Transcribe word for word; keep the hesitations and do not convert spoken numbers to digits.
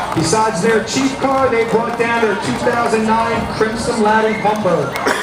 Besides their chief car, they brought down their two thousand nine Crimson Latin Humber.